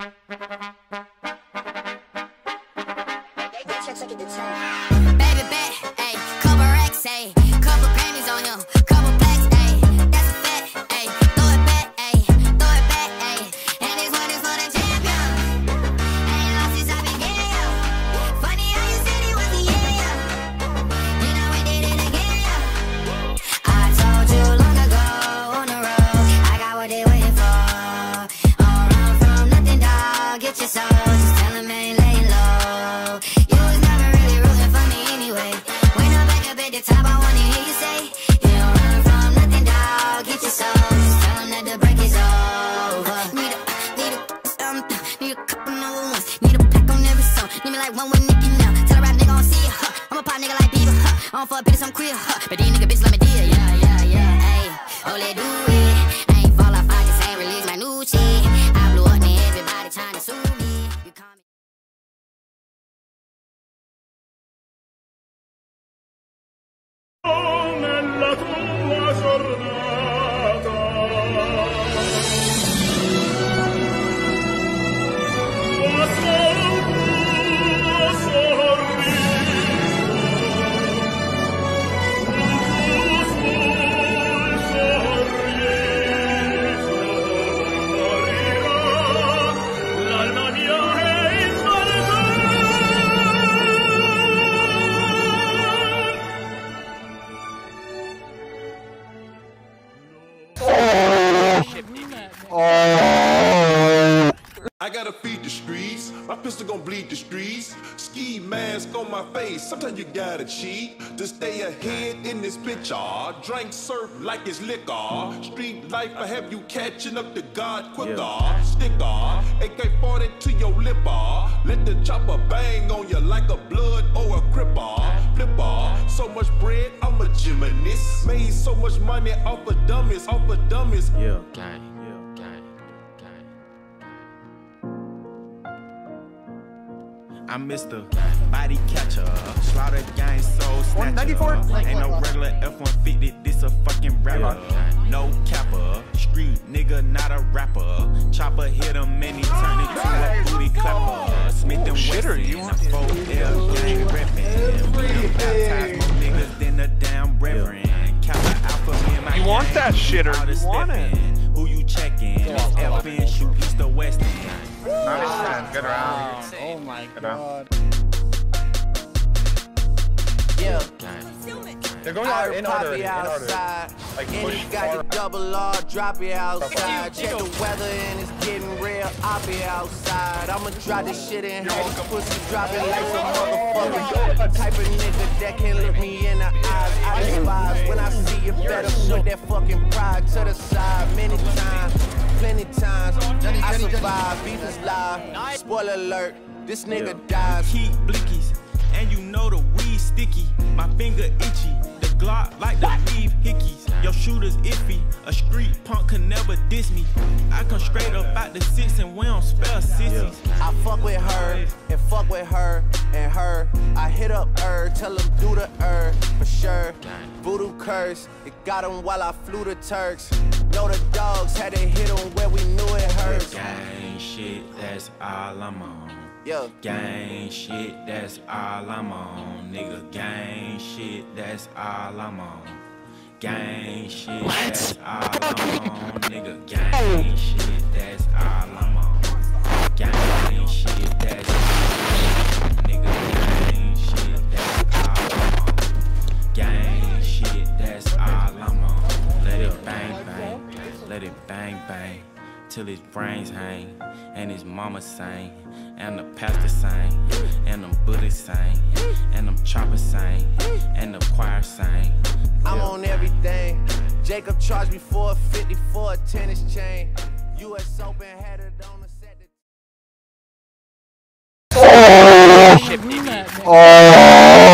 Baby bet, ayy, couple racks, ayy, couple Grammys on him, couple blacks, ayy, that's a fact, ayy, throw it back, ayy, ayy, and this one is for the champion. Ain't lost since I began. Funny how you said it was the year. Then I went did it again. I told you long ago on the road, I got what they waiting for. Don't run from nothing, dog. Get your soul, just tell them ain't laying low. You was never really rooting for me anyway. When I'm back up at the top, I wanna hear you say, you don't run from nothing, dog. Get your soul, just tell them that the break is over. Need a couple number ones. Need a pack on every song. Need me like one with Nicki now. Tell a rap nigga I don't see ya, huh. I'm a pop nigga like Bieber, huh. I don't fuck bitches, I'm queer, huh. But these nigga bitch let me deal, yeah, ayy. Oh, let do it. I ain't fall off, I just ain't release my new shit. I blew up, and everybody trying to sue me. You call me. Nella tua giornata tuo sorriso, un sorriso morirà, l'alma mia è immortale. I gotta feed the streets, my pistol gon' bleed the streets. Ski mask on my face, sometimes you gotta cheat to stay ahead in this picture. Drink surf like it's liquor. Street life, I have you catching up to God quicker. Sticker, AK-40 to your lipper. Let the chopper bang on you like a blood or a cripper. Flipper, so much bread, I'm a gymnast. Made so much money off of dummies, Yeah, gang. I'm Mr. Body Catcher, Slaughter Gang Soul Snatcher. Ain't no regular F-150, this a fucking rapper. No capper, street nigga, not a rapper. Chopper hit him and he turned into a booty clapper. Smith and Wesson, I'm 4L gang reppin'. We done baptized more niggas than a damn reverend. Kappa Alpha, me and my You want gang, that shitter, you want it. Who you checking? It's FN, shoot east or west end. Nice, good round. Oh my Good god. Yeah, They're going I out in pop order, it outside. Like And push you got far. the double R, drop it outside. Check the weather and it's getting real, I'll be outside. I'ma drop this shit in half, pussy drop it like some motherfucker. Type of nigga that can look me in the eyes. I despise when I see you better put that fucking pride to the side. Many times, plenty times, I survive, beef is live. Spoiler alert, this nigga dies. Keep blickies, and you know the weed sticky. My finger itchy, the Glock like the leave hickeys. Your shooter's iffy, a street punk can never diss me. I come straight up out the six and we don't spell sissies. I fuck with her, and fuck with her, and her. I hit up her, tell them do the for sure. Voodoo curse, it got him while I flew the Turks. Know the dogs had to hit him where we knew it hurts. Gang shit, that's all I'm on. Yeah. Gang shit, that's all I'm on. Nigga, gang shit, that's all I'm on. Gang shit, that's all I'm on. Nigga, gang shit, that's all I'm on. Gang shit, that's all I'm on. Nigga, gang shit, that's all I'm on. Gang shit, that's all I'm on. Let it bang bang, let it bang bang, till his brains hang, and his mama sang, and the pastor sang, and them Buddhists sang, and them choppers sang, and the choir sang. I'm on everything. Jacob charged me $450 for a tennis chain. US Open had it on the set. Oh.